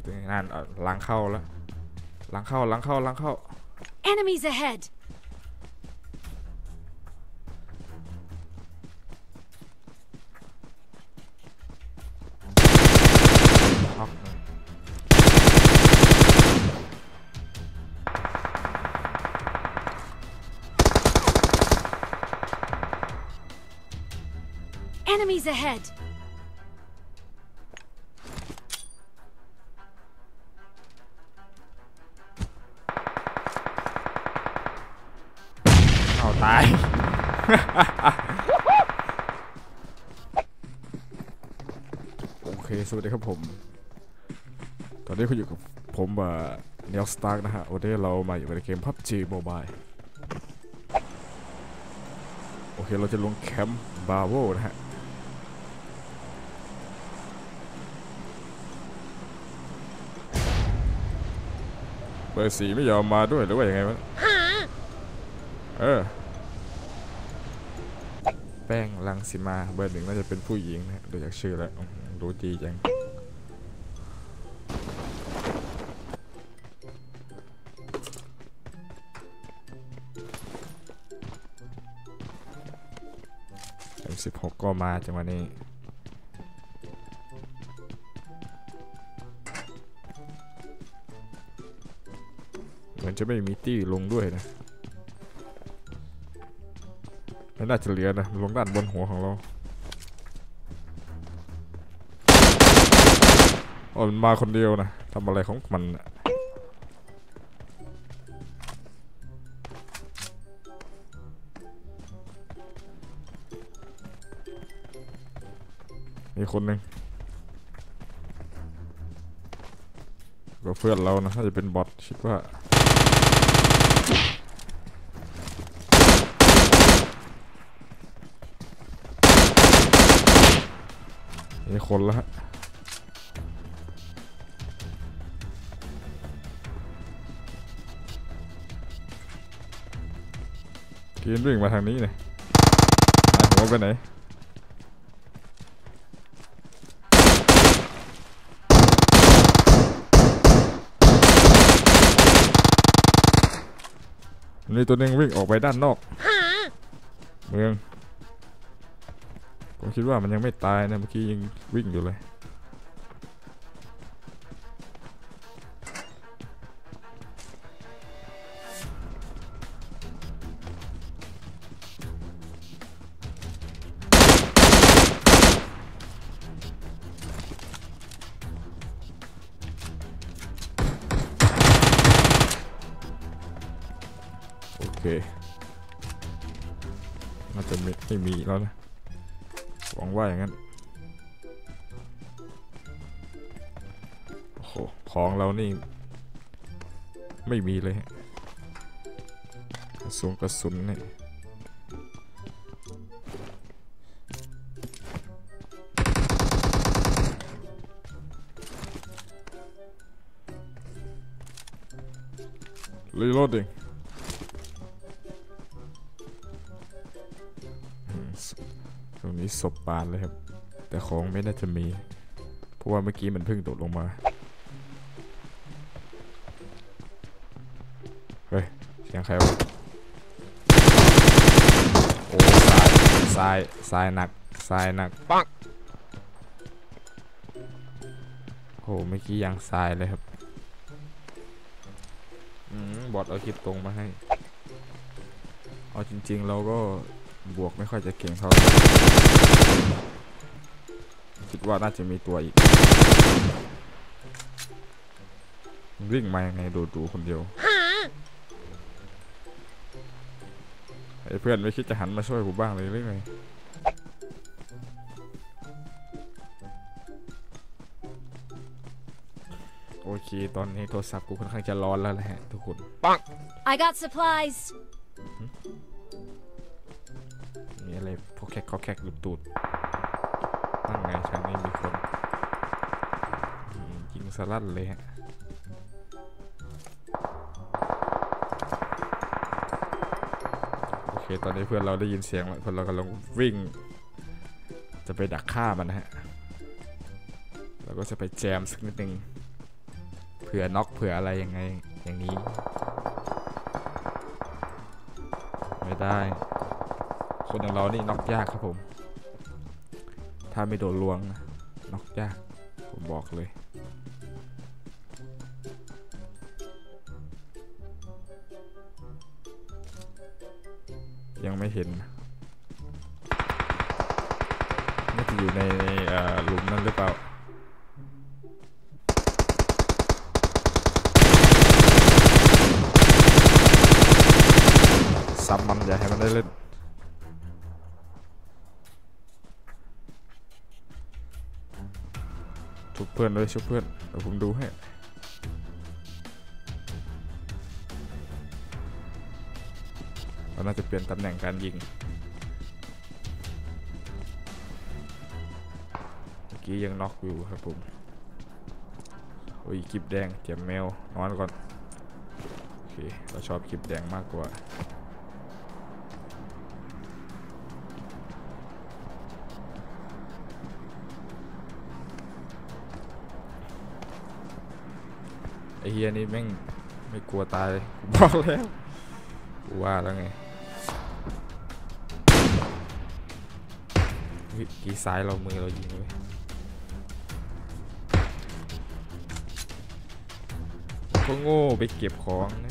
นั่นล้างเข้าแล้วล้างเข้า Enemies ahead. น็อก Enemies ahead. เอาตาย โอเคสวัสดีครับผมตอนนี้คุณอยู่กับผมเนียลสตาร์กนะฮะวันนี้เรามาอยู่ในเกม PUBG Mobile โอเคเราจะลงแคมป์บาโวนะฮะเบอร์4ไม่ยอมมาด้วยหรือว่าอย่างไงวะแป้งลังสิมาเบอร์ 1น่าจะเป็นผู้หญิงนะดูจากชื่อแล้วรู้ดีจัง16ก็มาจังหวะนี้เหมือนจะไม่มีตี้ลงด้วยนะไม่น่าจะเหลือนะลงด้านบนหัวของเรามันมาคนเดียวนะทำอะไรของมันมีคนหนึ่งก็เพื่อนเรานะน่าจะเป็นบอทคิดว่ามีคนแล้วฮะกินวิ่งมาทางนี้เลยหัวไปไหนมีตัวหนึ่งวิ่งออกไปด้านนอกเมืองผมคิดว่ามันยังไม่ตายนะเมื่อกี้ยังวิ่งอยู่เลยโอเคน่าจะไม่มีแล้วนะหวังว่าอย่างนั้นโอ้โหของเรานี่ไม่มีเลยกระสุนนี่reloadingตรงนี้ศพปานเลยครับแต่ของไม่น่าจะมีเพราะว่าเมื่อกี้มันเพิ่งตกลงมาเฮ้ยเสียงใครวะโอ้ทรายหนักปังโอ้เมื่อกี้ยังทรายเลยครับบอทเอาคลิปตรงมาให้เอาจริงๆเราก็บวกไม่ค่อยจะเก่งเท่าคิดว่าน่าจะมีตัวอีกวิ่งมายังไงดูคนเดียวไอ้เพื่อนไม่คิดจะหันมาช่วยกูบ้างเลยหรือไงโอเคตอนนี้โทรศัพท์กูค่อนข้างจะร้อนแล้วแหละทุกคนปัง I got supplies. มีอะไรพวกแคกลูกตูดตั้งไงทางนี้มีคนยิงสลัดเลยฮะโอเคตอนนี้เพื่อนเราได้ยินเสียงแล้วเพื่อนเรากำลังวิ่งจะไปดักฆ่ามันนะฮะเราก็จะไปแจมสักนิดนึงเผื่อน็อกเผื่ออะไรยังไงอย่างนี้ไม่ได้คนอย่างเรานี่น็อกยากครับผมถ้าไม่โดนลวงน็อกยากผมบอกเลยยังไม่เห็นน่าจะอยู่ในหลุมนั่นหรือเปล่าซับมันอย่าให้มันได้เล่นชุบเพื่อนด้วยชุบเพื่อนเดี๋ยวผมดูให้เราน่าจะเปลี่ยนตำแหน่งการยิงเมื่อกี้ยังน็อกอยู่ครับผมโอ้ยคลิปแดงเจ็บแมวนอนก่อนโอเคเราชอบคลิปแดงมากกว่าไอเฮียนี่แม่งไม่กลัวตายบอกแล้วกูว่าแล้วไงกีซ้ายเรามือเรายิงเลยก็โง่ไปเก็บของนะ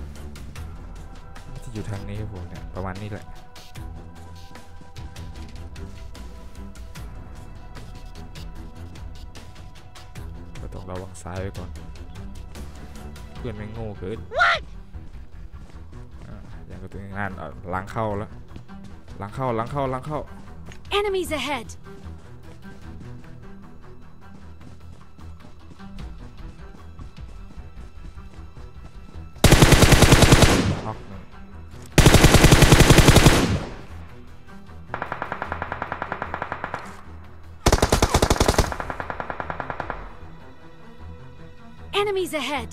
ที่อยู่ทางนี้ครับผมเนี่ยประมาณนี้แหละก็ต้องระวังซ้ายไว้ก่อนเพื่อนไม่โง่เกินอย่างก็ตัวงานล้างเข้าแล้วล้างเข้า Enemies ahead. น็อกหนึ่ง Enemies ahead.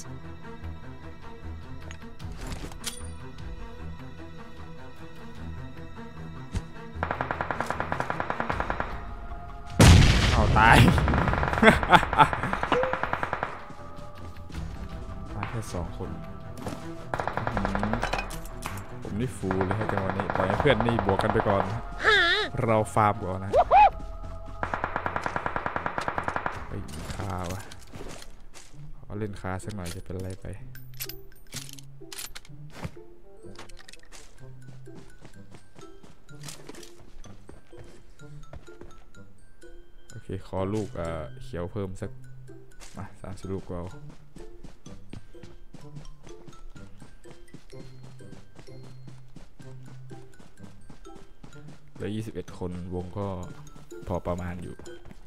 เอาตาย มาแค่2 คนผมนี่ฟูเลยให้จังหวะนี้ปล่อยให้เพื่อนนี่บวกกันไปก่อนเราฟาร์มก่อนนะไปคาวะเอาเล่นคาสักหน่อยจะเป็นอะไรไปโอเคขอลูกเขียวเพิ่มสักมา30 ลูกเราแล้ว21 คนวงก็พอประมาณอยู่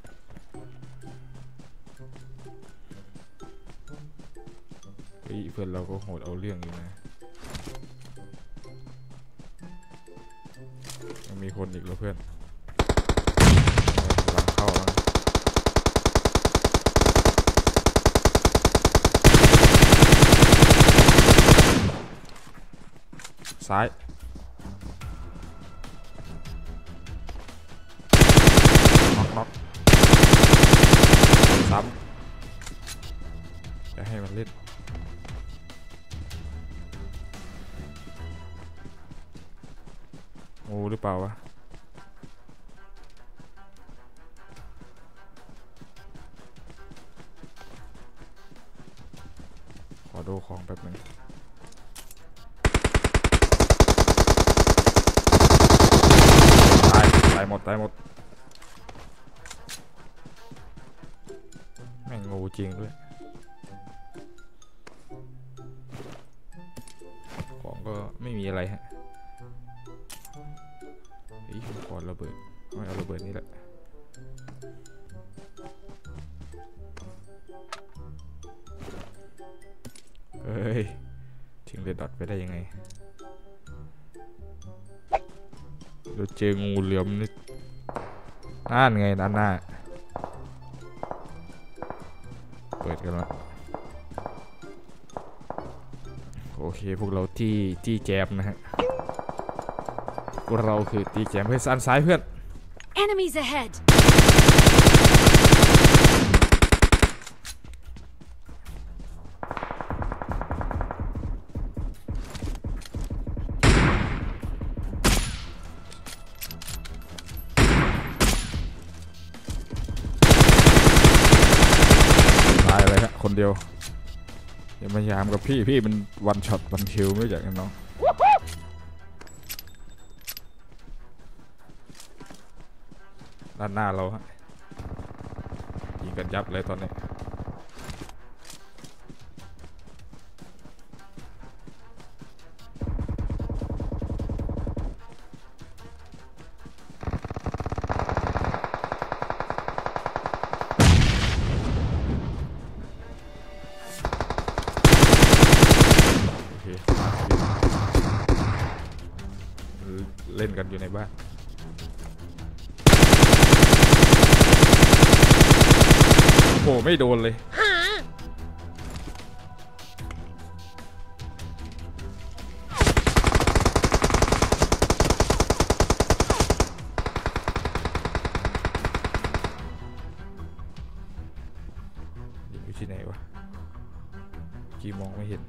เพื่อนเราก็โหดเอาเรื่องอยู่นะยังมีคนอีกแล้วเพื่อนหลังเข้าแล้วซ้ายน็อกซ้ำจะให้มันเล่นงูหรือเปล่าวะขอดูของแป๊บนึงตายหมดแม่งงูจริงด้วยของก็ไม่มีอะไรฮะผมขอระเบิดไม่เอาระเบิดนี่แหละเฮ้ยทิ้งเรดดอทไปได้ยังไงเราเจองูเหลือมนี่นั่นไงด้านหน้าเปิดกันละโอเคพวกเราที่แจมนะฮะพวกเราคือตีแจมเพื่อนซ้ายเพื่อน Enemies ahead. โคนเดียวอย่ามายามกับพี่มันวันช็อตวันคิวไม่อยากกันน้องด้านหน้าเราฮะยิงกันยับเลยตอนนี้เล่นกันอยู่ในบ้านโอ้ไม่โดนเลยอยู่ที่ไหนวะกี่มองไม่เห็น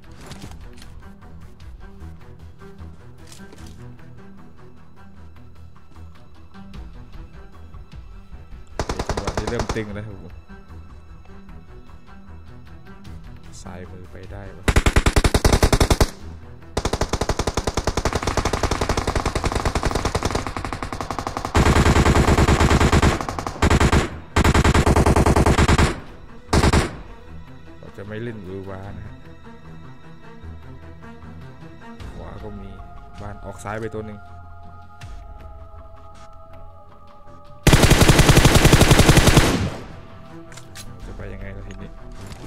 เริ่มตึงแล้วครับผมสายมือไปได้ปะเราจะไม่เล่นวิววานะฮะขวาก็มีบ้านออกซ้ายไปตัวหนึ่งไปยังไงล่ะทีนี้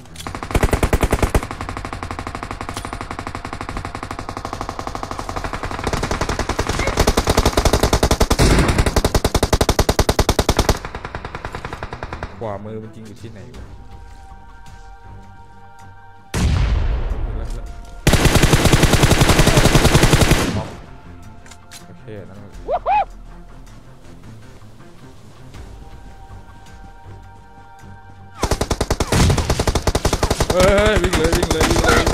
ขวามือมันจริงอยู่ที่ไหนวะโอเคนั่นเฮ้ยวิ่งเลยวิ่งเลยวิ่งเลย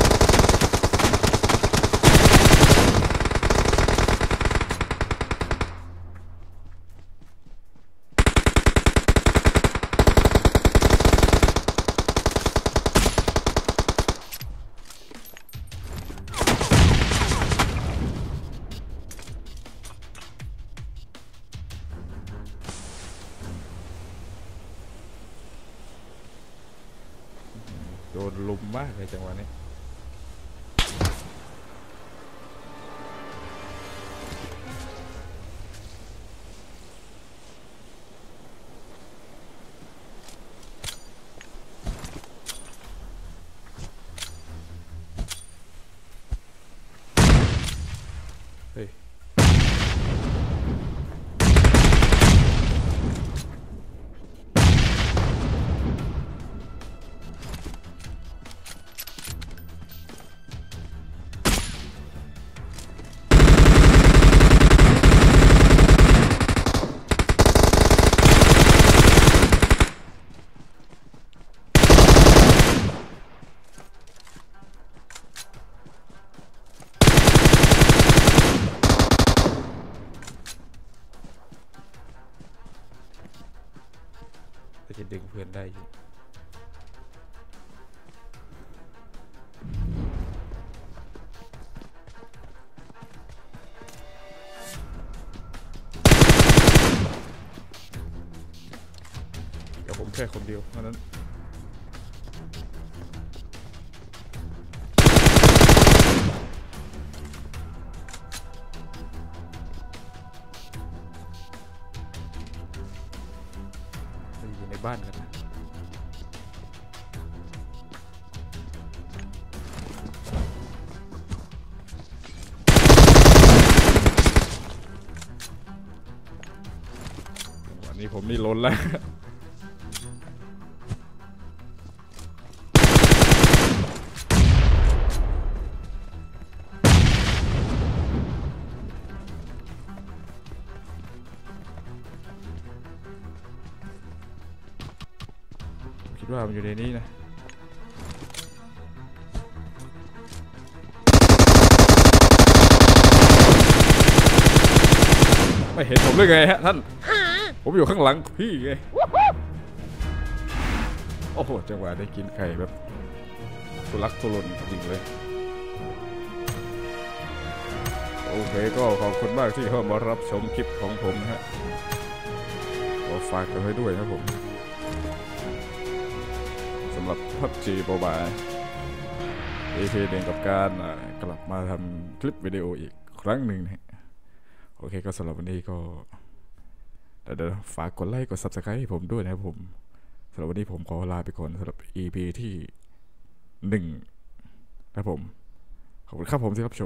โดนลุมมากเลยจังหวะนี้เฮ้ยจะดึงเพื่อนได้อยู่เดี๋ยวผมแค่คนเดียวเท่านั้นอยู่ในบ้านกันนะวันนี้ผมนี่ล้นแล้วคิดว่ามันอยู่ในนี้นะไม่เห็นผมเลยไงฮะท่านผมอยู่ข้างหลังพี่ไงโอ้โหจังหวะได้กินไข่แบบทุลักทุเลจริงเลยโอเคก็ขอบคุณมากที่เข้ามารับชมคลิปของผมนะฮะขอฝากกันไว้ด้วยนะผมสำหรับ PUBG Mobile EP หนึ่งกับการกลับมาทำคลิปวิดีโออีกครั้งหนึ่งนะโอเคก็สำหรับวันนี้ก็เดี๋ยวฝากกดไลค์กด Subscribe ให้ผมด้วยนะครับผมสำหรับวันนี้ผมขอลาไปก่อนสำหรับ EP ที่1นะครับผมขอบคุณครับผมที่รับชม